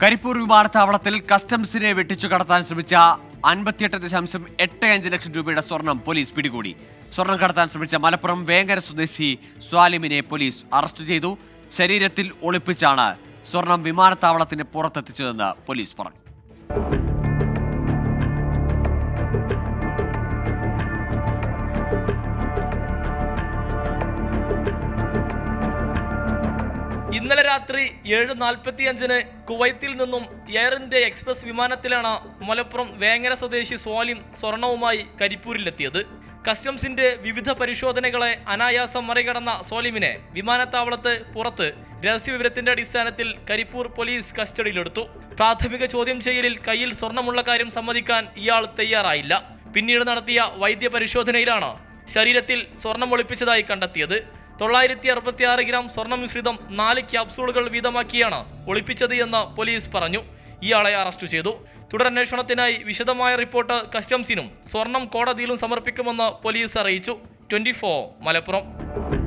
കരിപ്പൂർ വിമാനത്താവളത്തിൽ കസ്റ്റംസിനെ വെട്ടിച്ചു കടത്താൻ ശ്രമിച്ച 58.85 ലക്ഷം രൂപയുടെ സ്വർണം പോലീസ് പിടികൂടി. സ്വർണം കടത്താൻ ശ്രമിച്ച മലപ്പുറം വേങ്ങര സ്വദേശി സ്വാലിമിനെ പോലീസ് അറസ്റ്റ് ചെയ്തു. ശരീരത്തിൽ ഒളിപ്പിച്ചാണ് സ്വർണം വിമാനത്താവളത്തിന് പുറത്തെത്തിച്ചതെന്ന് പോലീസ് പറഞ്ഞു. ഇന്നലെ രാത്രി 7:45 കുവൈത്തിൽ നിന്നും എയർ ഇന്ത്യ എക്സ്പ്രസ് വിമാനത്തിലാണ് മലപ്പുറം വേങ്ങര സ്വദേശി സ്വാലിം സ്വർണവുമായി കരിപ്പൂരിലെത്തിയത്. കസ്റ്റംസിന്റെ വിവിധ പരിശോധനകളെ അനായാസം മറികടന്ന സ്വാലിമിനെ വിമാനത്താവളത്ത് പുറത്ത് രഹസ്യവിവരത്തിന്റെ അടിസ്ഥാനത്തിൽ കരിപ്പൂർ പോലീസ് കസ്റ്റഡിയിലെടുത്തു. പ്രാഥമിക ചോദ്യം ചെയ്യലിൽ കയ്യിൽ സ്വർണമുള്ള കാര്യം സമ്മതിക്കാൻ ഇയാൾ തയ്യാറായില്ല. പിന്നീട് നടത്തിയ വൈദ്യ പരിശോധനയിലാണ് ശരീരത്തിൽ സ്വർണം ഒളിപ്പിച്ചതായി കണ്ടെത്തിയത്. 966 ഗ്രാം സ്വർണ്ണ മിശ്രിതം 4 ക്യാപ്സൂളുകൾ വീതമാക്കിയാണ് ഒളിപ്പിച്ചത് എന്ന് പോലീസ് പറഞ്ഞു. ഇയാളെ അറസ്റ്റ് ചെയ്തു. തുടരന്വേഷണത്തിനായി വിശദമായ റിപ്പോർട്ട് കസ്റ്റംസിനും സ്വർണം കോടതിയിലും സമർപ്പിക്കുമെന്ന് പോലീസ് അറിയിച്ചു. 24 മലപ്പുറം.